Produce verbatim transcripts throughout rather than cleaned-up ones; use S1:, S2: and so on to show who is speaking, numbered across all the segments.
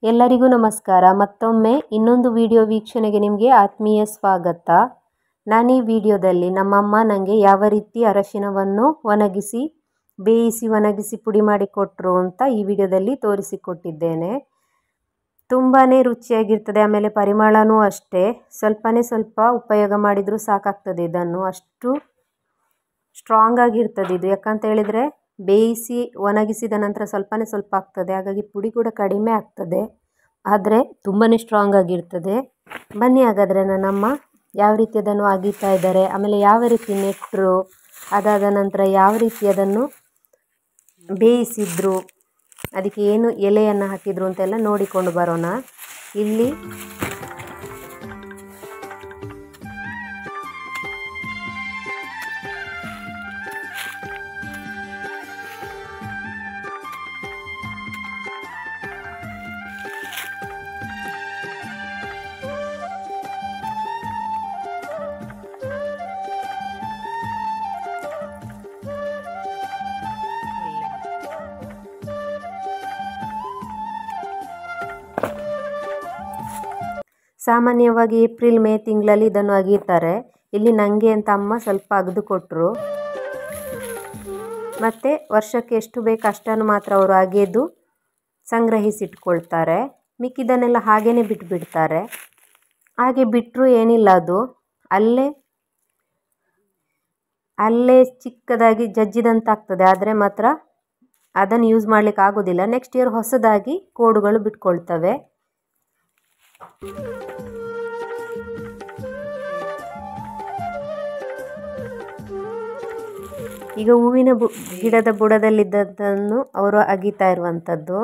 S1: ಎಲ್ಲರಿಗೂ ನಮಸ್ಕಾರ. ಮತ್ತೊಮ್ಮೆ ಇನ್ನೊಂದು ವಿಡಿಯೋ ವೀಕ್ಷಣೆಗೆ ನಿಮಗೆ ಆತ್ಮೀಯ ಸ್ವಾಗತ. ನಾನು ಈ ವಿಡಿಯೋದಲ್ಲಿ ನಮ್ಮಮ್ಮ ನನಗೆ ಯಾವ ರೀತಿ ಅರಶಿನವನ್ನು ಒಣಗಿಸಿ ಬೇಯಿಸಿ ಒಣಗಿಸಿ ಪುಡಿ ಮಾಡಿ ಕೊಟ್ಟರು ಅಂತ ಈ ವಿಡಿಯೋದಲ್ಲಿ ತೋರಿಸಿಕೊಟ್ಟಿದ್ದೇನೆ. ತುಂಬಾ ರುಚಿಯಾಗಿರ್ತದೆ. ಆಮೇಲೆ ಪರಿಮಳನೂ ಅಷ್ಟೇ. ಸ್ವಲ್ಪನೇ ಸ್ವಲ್ಪ ಉಪಯೋಗ ಮಾಡಿದರೂ ಸಾಕಾಗ್ತದೆ. ಇದನ್ನು ಅಷ್ಟು ಸ್ಟ್ರಾಂಗ್ ಆಗಿರ್ತದೆ ಇದು. ಯಾಕಂತ ಹೇಳಿದರೆ ಬೇಯಿಸಿ ಒಣಗಿಸಿದ ನಂತರ ಸ್ವಲ್ಪನೇ ಸ್ವಲ್ಪ ಆಗ್ತದೆ, ಹಾಗಾಗಿ ಪುಡಿ ಕೂಡ ಕಡಿಮೆ ಆಗ್ತದೆ, ಆದರೆ ತುಂಬಾ ಸ್ಟ್ರಾಂಗ್ ಆಗಿರ್ತದೆ. ಬನ್ನಿ ಹಾಗಾದರೆ ನನ್ನಮ್ಮ ಯಾವ ರೀತಿ ಅದನ್ನು ಅಗೀತಾ ಇದ್ದಾರೆ, ಆಮೇಲೆ ಯಾವ ರೀತಿ ನೆಟ್ಟರು, ಅದಾದ ನಂತರ ಯಾವ ರೀತಿ ಅದನ್ನು ಬೇಯಿಸಿದ್ರು, ಅದಕ್ಕೆ ಏನು ಎಲೆಯನ್ನು ಹಾಕಿದ್ರು ಅಂತೆಲ್ಲ ನೋಡಿಕೊಂಡು ಬರೋಣ. ಇಲ್ಲಿ ಸಾಮಾನ್ಯವಾಗಿ ಏಪ್ರಿಲ್ ಮೇ ತಿಂಗಳಲ್ಲಿ ಇದನ್ನು ಅಗೀತಾರೆ. ಇಲ್ಲಿ ನನಗೆ ಅಂತ ಅಮ್ಮ ಸ್ವಲ್ಪ ಅಗೆದು ಕೊಟ್ಟರು. ಮತ್ತು ವರ್ಷಕ್ಕೆ ಎಷ್ಟು ಬೇಕು ಅಷ್ಟನ್ನು ಮಾತ್ರ ಅವರು ಅಗೆದು ಸಂಗ್ರಹಿಸಿಟ್ಕೊಳ್ತಾರೆ. ಮಿಕ್ಕಿದನ್ನೆಲ್ಲ ಹಾಗೇ ಬಿಟ್ಟುಬಿಡ್ತಾರೆ. ಹಾಗೆ ಬಿಟ್ಟರು ಏನಿಲ್ಲ, ಅದು ಅಲ್ಲೇ ಅಲ್ಲೇ ಚಿಕ್ಕದಾಗಿ ಜಜ್ಜಿದಂತಾಗ್ತದೆ. ಆದರೆ ಮಾತ್ರ ಅದನ್ನು ಯೂಸ್ ಮಾಡಲಿಕ್ಕೆ ಆಗೋದಿಲ್ಲ. ನೆಕ್ಸ್ಟ್ ಇಯರ್ ಹೊಸದಾಗಿ ಕೋಡುಗಳು ಬಿಟ್ಕೊಳ್ತವೆ. ಈಗ ಹೂವಿನ ಬು ಗಿಡದ ಬುಡದಲ್ಲಿದ್ದದ್ದನ್ನು ಅವರು ಅಗೀತಾ ಇರುವಂಥದ್ದು.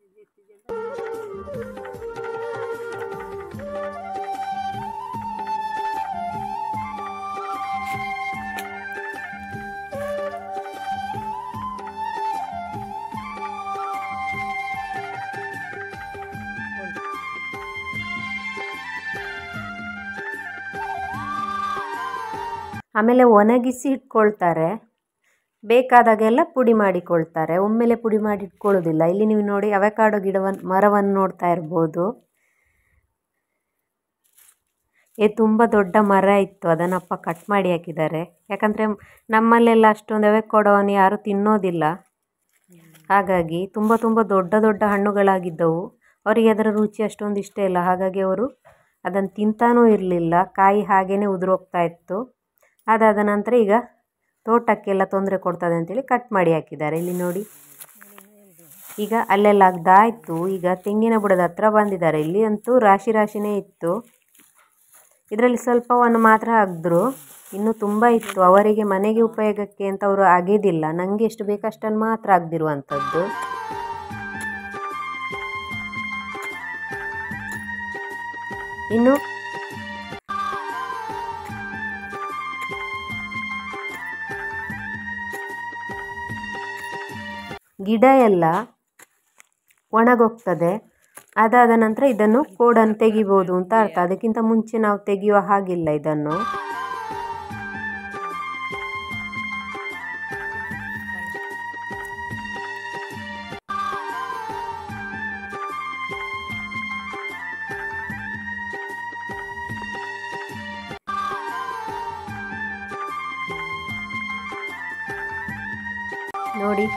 S1: ಆಮೇಲೆ ಒಣಗಿಸಿ ಇಟ್ಕೊಳ್ತಾರೆ. ಬೇಕಾದಾಗೆಲ್ಲ ಪುಡಿ ಮಾಡಿಕೊಳ್ತಾರೆ. ಒಮ್ಮೆಲೆ ಪುಡಿ ಮಾಡಿ ಇಟ್ಕೊಳ್ಳೋದಿಲ್ಲ. ಇಲ್ಲಿ ನೀವು ನೋಡಿ ಅವಕಾಡೋ ಗಿಡವನ್ನು ಮರವನ್ನು ನೋಡ್ತಾ ಇರ್ಬೋದು. ಇದು ತುಂಬ ದೊಡ್ಡ ಮರ ಇತ್ತು, ಅದನ್ನಪ್ಪ ಕಟ್ ಮಾಡಿ ಹಾಕಿದ್ದಾರೆ. ಯಾಕಂದರೆ ನಮ್ಮಲ್ಲೆಲ್ಲ ಅಷ್ಟೊಂದು ಅವಕಾಡೋವನ್ನು ಯಾರೂ ತಿನ್ನೋದಿಲ್ಲ. ಹಾಗಾಗಿ ತುಂಬ ತುಂಬ ದೊಡ್ಡ ದೊಡ್ಡ ಹಣ್ಣುಗಳಾಗಿದ್ದವು. ಅವರಿಗೆ ಅದರ ರುಚಿ ಅಷ್ಟೊಂದು ಇಷ್ಟ ಇಲ್ಲ. ಹಾಗಾಗಿ ಅವರು ಅದನ್ನು ತಿಂತಾನೂ ಇರಲಿಲ್ಲ. ಕಾಯಿ ಹಾಗೇ ಉದುರೋಗ್ತಾ ಇತ್ತು. ಅದಾದ ನಂತರ ಈಗ ತೋಟಕ್ಕೆಲ್ಲ ತೊಂದರೆ ಕೊಡ್ತದೆ ಅಂತೇಳಿ ಕಟ್ ಮಾಡಿ ಹಾಕಿದ್ದಾರೆ. ಇಲ್ಲಿ ನೋಡಿ, ಈಗ ಅಲ್ಲೆಲ್ಲ ಅಗ್ದಾಯಿತು. ಈಗ ತೆಂಗಿನ ಬುಡದ ಹತ್ರ ಬಂದಿದ್ದಾರೆ. ಇಲ್ಲಿ ಅಂತೂ ರಾಶಿ ರಾಶಿನೇ ಇತ್ತು. ಇದರಲ್ಲಿ ಸ್ವಲ್ಪವನ್ನು ಮಾತ್ರ ಅಗ್ದರು. ಇನ್ನೂ ತುಂಬ ಇತ್ತು. ಅವರಿಗೆ ಮನೆಗೆ ಉಪಯೋಗಕ್ಕೆ ಅಂತ ಅವರು ಅಗೆದಿಲ್ಲ. ನನಗೆ ಎಷ್ಟು ಬೇಕಷ್ಟನ್ನು ಮಾತ್ರ ಅಗ್ದಿರುವಂಥದ್ದು. ಇನ್ನು ಗಿಡ ಎಲ್ಲ ಒಣಗೋಗ್ತದೆ. ಅದಾದ ನಂತರ ಇದನ್ನು ಕೋಡನ್ನು ತೆಗಿಬೋದು ಅಂತ ಅರ್ಥ. ಅದಕ್ಕಿಂತ ಮುಂಚೆ ನಾವು ತೆಗೆಯುವ ಹಾಗಿಲ್ಲ ಇದನ್ನು. ನೋಡಿ,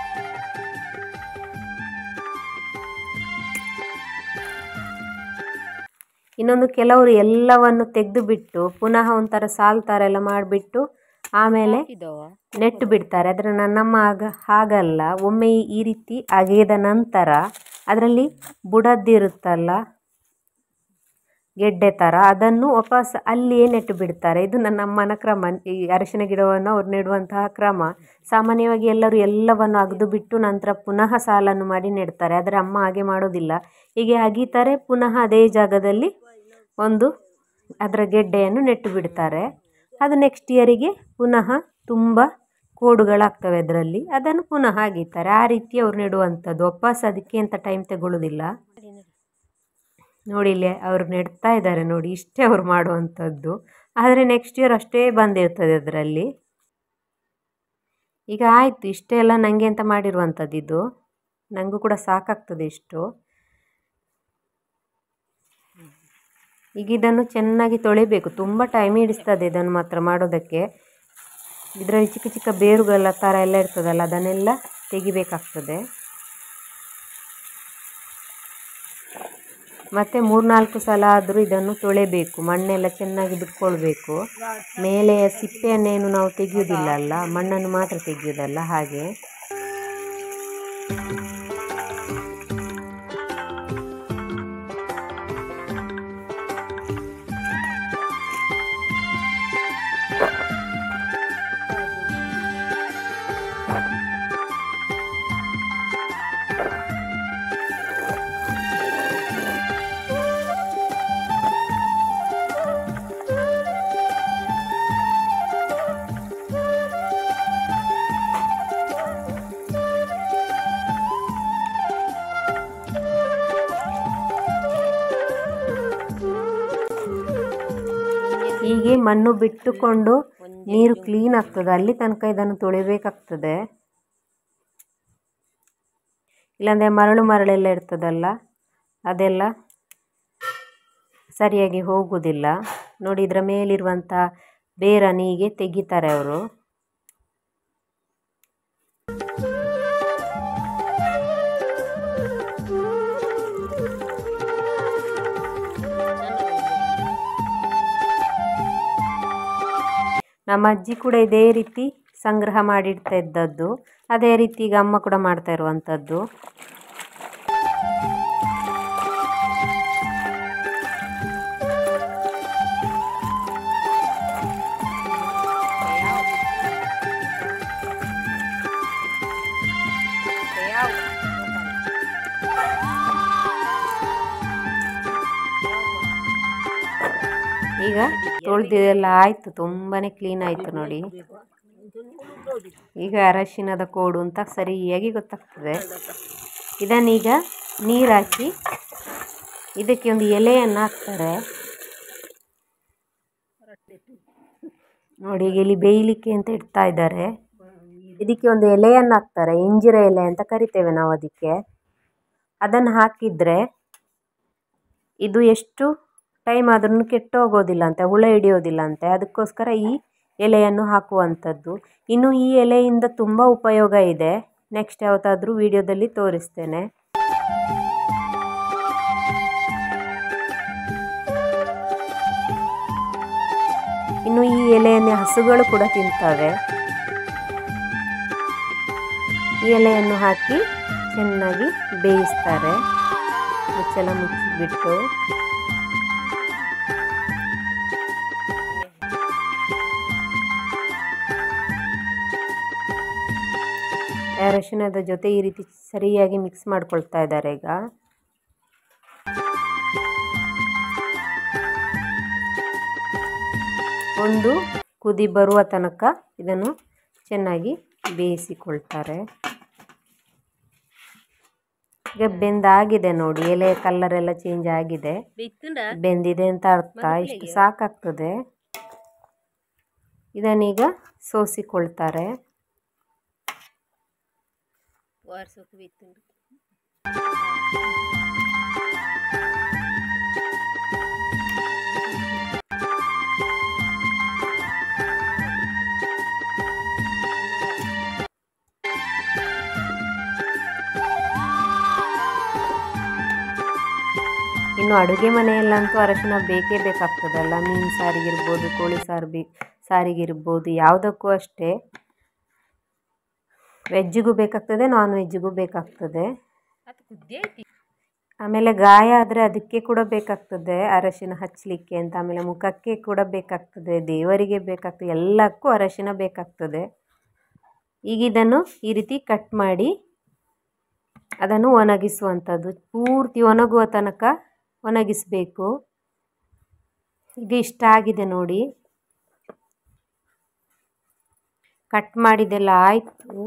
S1: ಇನ್ನೊಂದು ಕೆಲವರು ಎಲ್ಲವನ್ನು ತೆಗೆದು ಬಿಟ್ಟು ಪುನಃ ಒಂಥರ ಸಾಲು ಥರ ಎಲ್ಲ ಮಾಡಿಬಿಟ್ಟು ಆಮೇಲೆ ನೆಟ್ಟು ಬಿಡ್ತಾರೆ. ಆದರೆ ನನ್ನಮ್ಮ ಆಗ ಹಾಗಲ್ಲ. ಒಮ್ಮೆ ಈ ರೀತಿ ಅಗೆದ ನಂತರ ಅದರಲ್ಲಿ ಬುಡದ್ದಿರುತ್ತಲ್ಲ ಗೆಡ್ಡೆ ಥರ, ಅದನ್ನು ವಾಪಸ್ ಅಲ್ಲಿಯೇ ನೆಟ್ಟು ಬಿಡ್ತಾರೆ. ಇದು ನನ್ನಮ್ಮನ ಕ್ರಮ. ಈ ಅರಿಶಿನ ಗಿಡವನ್ನು ಅವ್ರು ನೆಡುವಂತಹ ಕ್ರಮ. ಸಾಮಾನ್ಯವಾಗಿ ಎಲ್ಲರೂ ಎಲ್ಲವನ್ನು ಅಗೆದು ಬಿಟ್ಟು ನಂತರ ಪುನಃ ಸಾಲನ್ನು ಮಾಡಿ ನೆಡ್ತಾರೆ. ಆದರೆ ಅಮ್ಮ ಹಾಗೆ ಮಾಡೋದಿಲ್ಲ. ಹೀಗೆ ಅಗೀತಾರೆ, ಪುನಃ ಅದೇ ಜಾಗದಲ್ಲಿ ಒಂದು ಅದರ ಗೆಡ್ಡೆಯನ್ನು ನೆಟ್ಟು ಬಿಡ್ತಾರೆ. ಅದು ನೆಕ್ಸ್ಟ್ ಇಯರಿಗೆ ಪುನಃ ತುಂಬ ಕೋಡುಗಳಾಗ್ತವೆ ಅದರಲ್ಲಿ. ಅದನ್ನು ಪುನಃ ಅಗೀತಾರೆ. ಆ ರೀತಿ ಅವ್ರು ನೆಡುವಂಥದ್ದು. ವಾಪಸ್ ಅದಕ್ಕೆ ಅಂತ ಟೈಮ್ ತಗೊಳ್ಳೋದಿಲ್ಲ. ನೋಡಿ, ಇಲ್ಲಿ ಅವರು ನೆಡ್ತಾ ಇದ್ದಾರೆ ನೋಡಿ. ಇಷ್ಟೇ ಅವರು ಮಾಡುವಂಥದ್ದು. ಆದರೆ ನೆಕ್ಸ್ಟ್ ಇಯರ್ ಅಷ್ಟೇ ಬಂದಿರ್ತದೆ ಅದರಲ್ಲಿ. ಈಗ ಆಯಿತು, ಇಷ್ಟೇ ಎಲ್ಲ ನನಗೆ ಅಂತ ಮಾಡಿರುವಂಥದ್ದು ಇದು. ನನಗೂ ಕೂಡ ಸಾಕಾಗ್ತದೆ ಇಷ್ಟು. ಈಗ ಇದನ್ನು ಚೆನ್ನಾಗಿ ತೊಳಿಬೇಕು. ತುಂಬ ಟೈಮ್ ಹಿಡಿಸ್ತದೆ ಇದನ್ನು ಮಾತ್ರ ಮಾಡೋದಕ್ಕೆ. ಇದರಲ್ಲಿ ಚಿಕ್ಕ ಚಿಕ್ಕ ಬೇರುಗಳ ಥರ ಎಲ್ಲ ಇರ್ತದಲ್ಲ, ಅದನ್ನೆಲ್ಲ ತೆಗಿಬೇಕಾಗ್ತದೆ. ಮತ್ತು ಮೂರ್ನಾಲ್ಕು ಸಲ ಆದರೂ ಇದನ್ನು ತೊಳೆಬೇಕು. ಮಣ್ಣೆಲ್ಲ ಚೆನ್ನಾಗಿ ಬಿಟ್ಕೊಳ್ಬೇಕು. ಮೇಲೆ ಸಿಪ್ಪೆಯನ್ನೇನು ನಾವು ತೆಗೆಯೋದಿಲ್ಲ ಅಲ್ಲ, ಮಣ್ಣನ್ನು ಮಾತ್ರ ತೆಗೆಯೋದಲ್ಲ, ಹಾಗೆ. ಹೀಗೆ ಮಣ್ಣು ಬಿಟ್ಟುಕೊಂಡು ನೀರು ಕ್ಲೀನ್ ಆಗ್ತದೆ, ಅಲ್ಲಿ ತನಕ ಇದನ್ನು ತೊಳಿಬೇಕಾಗ್ತದೆ. ಇಲ್ಲಾಂದರೆ ಮರಳು ಮರಳೆಲ್ಲ ಇರ್ತದಲ್ಲ, ಅದೆಲ್ಲ ಸರಿಯಾಗಿ ಹೋಗುವುದಿಲ್ಲ. ನೋಡಿ, ಇದರ ಮೇಲಿರುವಂಥ ಬೇರನ್ನು ಹೀಗೆ ತೆಗಿತಾರೆ ಅವರು. ನಮ್ಮ ಅಜ್ಜಿ ಕೂಡ ಇದೇ ರೀತಿ ಸಂಗ್ರಹ ಮಾಡಿಡ್ತಾ ಇದ್ದದ್ದು, ಅದೇ ರೀತಿ ಈಗ ಅಮ್ಮ ಕೂಡ ಮಾಡ್ತಾ ಇರುವಂಥದ್ದು. ಈಗ ತೊಳೆದಿದೆಲ್ಲ ಆಯಿತು, ತುಂಬಾ ಕ್ಲೀನ್ ಆಯಿತು ನೋಡಿ. ಈಗ ಅರಶಿನದ ಕೋಡು ಅಂತ ಸರಿಯಾಗಿ ಗೊತ್ತಾಗ್ತದೆ. ಇದನ್ನೀಗ ನೀರು ಹಾಕಿ ಇದಕ್ಕೆ ಒಂದು ಎಲೆಯನ್ನು ಹಾಕ್ತಾರೆ ನೋಡಿ. ಈಗ ಇಲ್ಲಿ ಬೇಯಲಿಕ್ಕೆ ಅಂತ ಇಡ್ತಾ ಇದ್ದಾರೆ. ಇದಕ್ಕೆ ಒಂದು ಎಲೆಯನ್ನು ಹಾಕ್ತಾರೆ, ಇಂಜಿರ ಎಲೆ ಅಂತ ಕರಿತೇವೆ ನಾವು ಅದಕ್ಕೆ. ಅದನ್ನು ಹಾಕಿದರೆ ಇದು ಎಷ್ಟು ಟೈಮ್ ಆದ್ರೂ ಕೆಟ್ಟೋಗೋದಿಲ್ಲ ಅಂತೆ, ಹುಳ ಹಿಡಿಯೋದಿಲ್ಲ ಅಂತೆ. ಅದಕ್ಕೋಸ್ಕರ ಈ ಎಲೆಯನ್ನು ಹಾಕುವಂಥದ್ದು. ಇನ್ನು ಈ ಎಲೆಯಿಂದ ತುಂಬ ಉಪಯೋಗ ಇದೆ. ನೆಕ್ಸ್ಟ್ ಯಾವತ್ತಾದರೂ ವಿಡಿಯೋದಲ್ಲಿ ತೋರಿಸ್ತೇನೆ. ಇನ್ನು ಈ ಎಲೆಯನ್ನು ಹಸುಗಳು ಕೂಡ ತಿಂತವೆ. ಈ ಎಲೆಯನ್ನು ಹಾಕಿ ಚೆನ್ನಾಗಿ ಬೇಯಿಸ್ತಾರೆ, ಮುಚ್ಚೆಲ್ಲ ಮುಚ್ಚಿಬಿಟ್ಟು. ಅರಶಿನದ ಜೊತೆ ಈ ರೀತಿ ಸರಿಯಾಗಿ ಮಿಕ್ಸ್ ಮಾಡ್ಕೊಳ್ತಾ ಇದ್ದಾರೆ. ಈಗ ಒಂದು ಕುದಿ ಬರುವ ತನಕ ಇದನ್ನು ಚೆನ್ನಾಗಿ ಬೇಯಿಸಿಕೊಳ್ತಾರೆ. ಈಗ ಬೆಂದಾಗಿದೆ ನೋಡಿ, ಎಲೆ ಕಲರ್ ಎಲ್ಲ ಚೇಂಜ್ ಆಗಿದೆ, ಬೆಂದಿದೆ ಅಂತ ಅರ್ಥ. ಇಷ್ಟು ಸಾಕಾಗ್ತದೆ. ಇದನ್ನೀಗ ಸೋಸಿಕೊಳ್ತಾರೆ. ಇನ್ನು ಅಡುಗೆ ಮನೆಯಲ್ಲಂತೂ ಅರಶಿನ ಬೇಕೇ ಬೇಕಾಗ್ತದಲ್ಲ. ಮೀನು ಸಾರಿಗಿರ್ಬೋದು, ಕೋಳಿ ಸಾರು ಬಿ ಸಾರಿಗಿರ್ಬೋದು, ಯಾವುದಕ್ಕೂ ಅಷ್ಟೇ. ವೆಜ್ಜಿಗೂ ಬೇಕಾಗ್ತದೆ, ನಾನ್ ವೆಜ್ಜಿಗೂ ಬೇಕಾಗ್ತದೆ. ಆಮೇಲೆ ಗಾಯ ಆದರೆ ಅದಕ್ಕೆ ಕೂಡ ಬೇಕಾಗ್ತದೆ ಅರಶಿನ ಹಚ್ಚಲಿಕ್ಕೆ ಅಂತ. ಆಮೇಲೆ ಮುಖಕ್ಕೆ ಕೂಡ ಬೇಕಾಗ್ತದೆ, ದೇವರಿಗೆ ಬೇಕಾಗ್ತದೆ, ಎಲ್ಲಕ್ಕೂ ಅರಶಿನ ಬೇಕಾಗ್ತದೆ. ಈಗ ಇದನ್ನು ಈ ರೀತಿ ಕಟ್ ಮಾಡಿ ಅದನ್ನು ಒಣಗಿಸುವಂಥದ್ದು. ಪೂರ್ತಿ ಒಣಗುವ ತನಕ ಒಣಗಿಸಬೇಕು. ಈಗ ಇಷ್ಟ ಆಗಿದೆ ನೋಡಿ, ಕಟ್ ಮಾಡಿದೆಲ್ಲ ಆಯಿತು.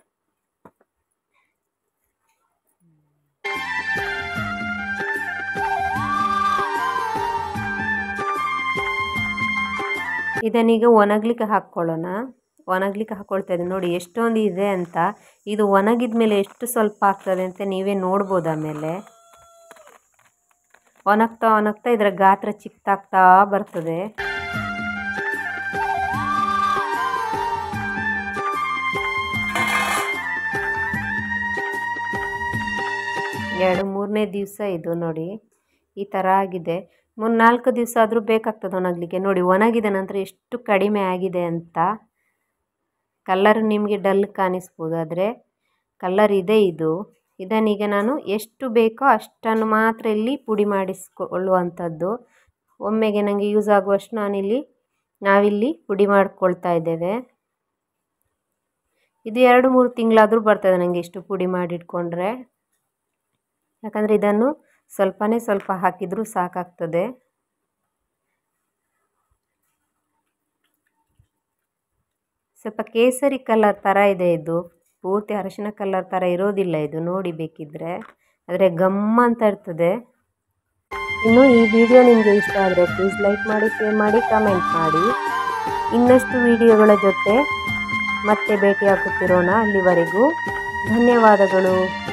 S1: ಇದನ್ನೀಗ ಒಣಗಲಿಕ್ಕೆ ಹಾಕ್ಕೊಳ್ಳೋಣ. ಒಣಗಲಿಕ್ಕೆ ಹಾಕ್ಕೊಳ್ತಾ ಇದ್ದೀನಿ ನೋಡಿ, ಎಷ್ಟೊಂದು ಇದೆ ಅಂತ. ಇದು ಒಣಗಿದ ಮೇಲೆ ಎಷ್ಟು ಸ್ವಲ್ಪ ಆಗ್ತದೆ ಅಂತ ನೀವೇ ನೋಡ್ಬೋದು. ಆಮೇಲೆ ಒಣಗ್ತಾ ಒಣಗ್ತಾ ಇದರ ಗಾತ್ರ ಚಿಕ್ಕದಾಗ್ತಾ ಬರ್ತದೆ. ಎರಡು ಮೂರನೇ ದಿವಸ ಇದು ನೋಡಿ ಈ ಥರ ಆಗಿದೆ. ಮೂರು ನಾಲ್ಕು ದಿವಸ ಆದರೂ ಬೇಕಾಗ್ತದೆ ಒಣಗಲಿಕ್ಕೆ. ನೋಡಿ ಒಣಗಿದ ನಂತರ ಎಷ್ಟು ಕಡಿಮೆ ಆಗಿದೆ ಅಂತ. ಕಲ್ಲರ್ ನಿಮಗೆ ಡಲ್ ಕಾಣಿಸ್ಬೋದು, ಆದರೆ ಕಲ್ಲರ್ ಇದೆ ಇದು. ಇದನ್ನೀಗ ನಾನು ಎಷ್ಟು ಬೇಕೋ ಅಷ್ಟನ್ನು ಮಾತ್ರ ಇಲ್ಲಿ ಪುಡಿ ಮಾಡಿಸ್ಕೊಳ್ಳುವಂಥದ್ದು. ಒಮ್ಮೆಗೆ ನನಗೆ ಯೂಸ್ ಆಗುವಷ್ಟು ನಾನಿಲ್ಲಿ ನಾವಿಲ್ಲಿ ಪುಡಿ ಮಾಡಿಕೊಳ್ತಾ ಇದ್ದೇವೆ. ಇದು ಎರಡು ಮೂರು ತಿಂಗಳಾದರೂ ಬರ್ತದೆ ನನಗೆ ಇಷ್ಟು ಪುಡಿ ಮಾಡಿಟ್ಕೊಂಡ್ರೆ. ಯಾಕಂದರೆ ಇದನ್ನು ಸ್ವಲ್ಪನೇ ಸ್ವಲ್ಪ ಹಾಕಿದರೂ ಸಾಕಾಗ್ತದೆ. ಸ್ವಲ್ಪ ಕೇಸರಿ ಕಲರ್ ಥರ ಇದೆ ಇದು, ಪೂರ್ತಿ ಅರಿಶಿನ ಕಲರ್ ಥರ ಇರೋದಿಲ್ಲ ಇದು, ನೋಡಿ ಬೇಕಿದ್ದರೆ. ಆದರೆ ಗಮ್ಮ ಅಂತ ಇರ್ತದೆ. ಇನ್ನು ಈ ವಿಡಿಯೋ ನಿಮಗೆ ಇಷ್ಟ ಆದರೆ ಪ್ಲೀಸ್ ಲೈಕ್ ಮಾಡಿ, ಶೇರ್ ಮಾಡಿ, ಕಮೆಂಟ್ ಮಾಡಿ. ಇನ್ನಷ್ಟು ವಿಡಿಯೋಗಳ ಜೊತೆ ಮತ್ತೆ ಭೇಟಿಯಾಗುತ್ತಿರೋಣ. ಅಲ್ಲಿವರೆಗೂ ಧನ್ಯವಾದಗಳು.